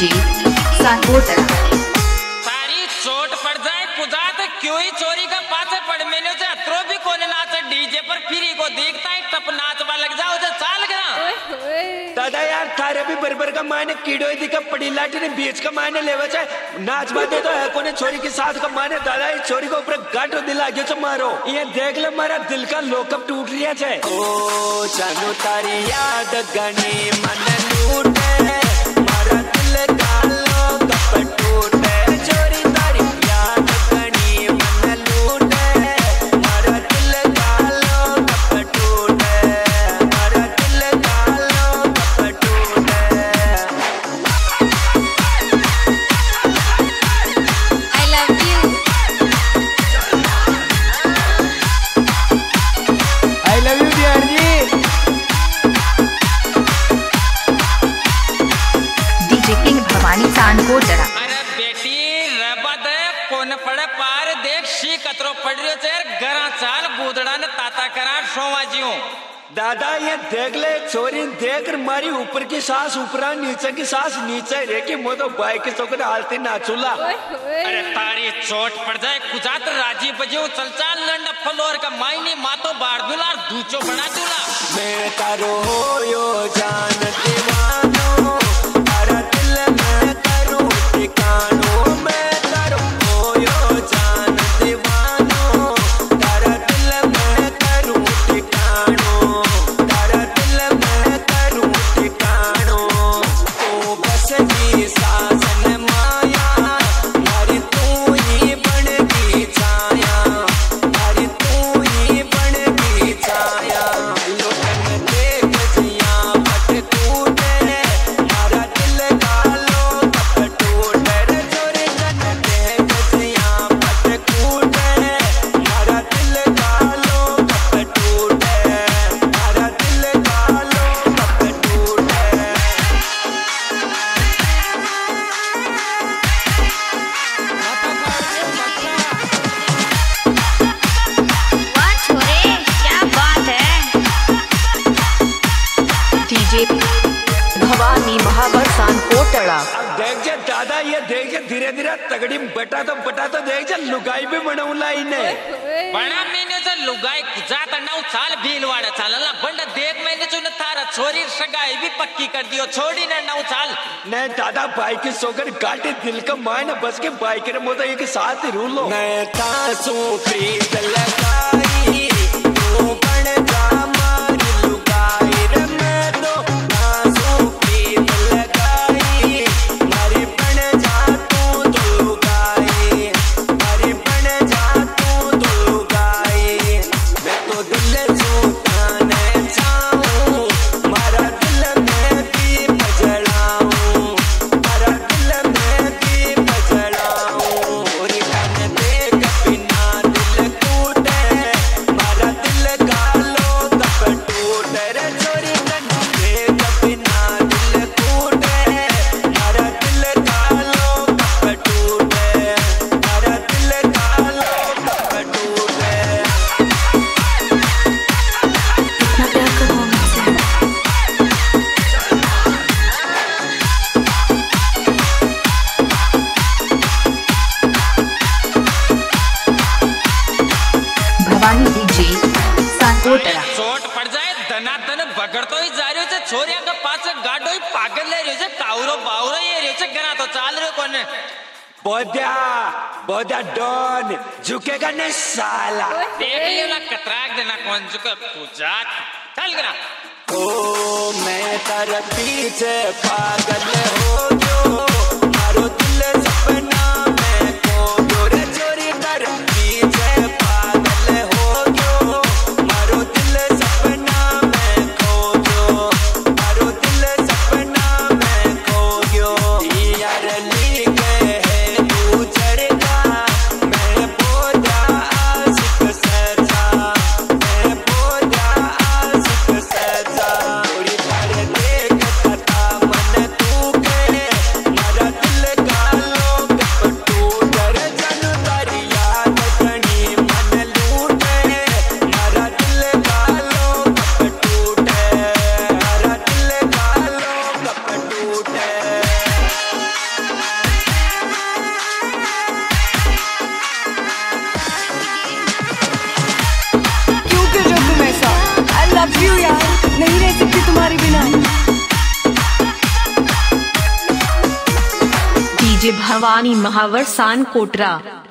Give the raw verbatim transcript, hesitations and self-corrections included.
DJ साकोटा। सारी चोट पड़ जाए कुदा तो क्यों ही चोरी का पासे पड़ मैंने से अत्रो भी कोने नाच डीजे पर फिरी को देखता है टप नाचवा लग जाओ जो चाल गया दादा यार थारे भी बरबर का माने कीड़ो दिखा पड़ी लाठी ने बीच का माने लेवे छे नाच बाते तो है कोने छोरी के साथ का माने दादा इस छोरी को ऊपर गांठो दिला के छ मारो ये देख ले मारा दिल का लोकअप टूट लिया छे ओ जानू तारी याद गनी मन लूटे मारा दिल का लोकअप टूटे छोरी तारी याद गनी मन लूटे मारा दिल का लोकअप टूटे मारा दिल का लोकअप टूटे I love you. I love you dear ji. DJ king Bhawani Sankotda. अरे बेटी रबद कोन पड़े पार देख शी कतरो पड़ रियो चेर गरा चाल गुदड़ा ने ताता करा सोवा जियो दादा ये देख ले छोरी देख मारी ऊपर की सांस ऊपरा नीचे की सांस नीचे रे की मो तो बाइक के चौकर हालती नाचूला अरे तारी चोट पड़ जाए कुजात राजी बजियो चल चाल लंड फ्लोर का मायनी मातो बाढ़ दुला दूचो बना दूला मैं तारो यो जान दीवानो तारा दिल में करूं ठिकानो मैं तारो यो जान दीवानो तारा दिल में करूं ठिकानो तारा दिल में करूं ठिकानो ओ बस की सासन माया यारी तू ही बन गई छाया यारी तू ही बन गई छाया लोटन देख जिया पट टूटे मारा दिल का लोकअप टूटे रे छोरी कन देख जिया पट टूटे मारा दिल का लोकअप टूटे मारा दिल का लोकअप टूटे वाह छोरे क्या बात है। डीजे भवानी महावर सानकोटड़ा। अब देख जा दादा ये देख जा धीरे धीरे तगड़ी बटा तो बटा तो देख जा लुगाई भी बनौला इने बड़ा मैंने से लुगाई कुजात नौ साल भीलवाड़ा चालला बंड देख मैंने चुन थारा छोरी सगाई भी पक्की कर दियो छोड़ी ने नौ साल नहीं दादा बाइक की सोकर गाड़ी दिल का मायने बस के बाइक रे मो तो एक साथ ही रूलो मैं तासू प्रीत लगाई तू बन जा मारी लुगाई रे मैं तो तासू प्रीत लगाई मारी बन जा तू तो लुगाई मारी बन जा तू तो लुगाई मैं तो दिल छूटाने चाहूं मारा दिल में भी बजड़ाऊं मारा दिल में भी बजड़ाऊं और कन देख बिना दिल टूटे मारा दिल का लोकअप टूटे रे छोरी कन देख बिना दिल टूटे मारा दिल का लोकअप टूटे मारा दिल का लोकअप टूटे कितना प्यार करूं मैं इसे। भवानी डीजे सानकोटड़ा। चोट पड़ जाए दना दन बगड़ तो ही जा रहे हो छोरिया का पास गाडो ही पागल ले रहे हो काउरो बाउरो ये रहे हो गना तो चाल रहे कोने बोधा बोधा डॉन झुकेगा नहीं साला देख लियो ना कतराक देना कौन झुके कुजात चल गना ओ मैं तारा पीछे पागल हो गयो मारो दिल सपना में खो गयो रे छोरी तारा पीछे पागल हो गयो मारो दिल सपना में खो गयो मारो दिल सपना में खो गयो यार ली गए है तू चढ़गा मैं बोझा आशिक सजा मैं बोझा आशिक सजा थोड़ी तारे देख पता मन तू के मारा दिल का लोकअप टूटे रे जन तारी याद गनी मन लूटे मारा दिल का लोकअप टूटे मारा दिल का लोकअप टूटे भवानी महावर सान कोटरा।